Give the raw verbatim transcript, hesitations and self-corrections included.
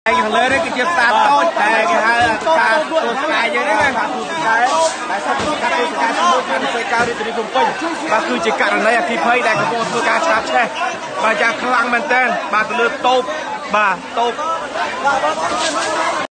ខាងលើនេះគឺជាផ្សារតូចតែគេហៅផ្សារទូស្កាយយើងហ្នឹងណាទូស្កាយតែសិទ្ធិការទូស្កាយជាមួយខាងសេការីរីភ្នំពេញបាទគឺជាករណីអគិភ័យដែលកំពុងធ្វើការឆាបឆេះបាទយ៉ាងខ្លាំងមែនទែនបាទទៅលើតូបបាទតូប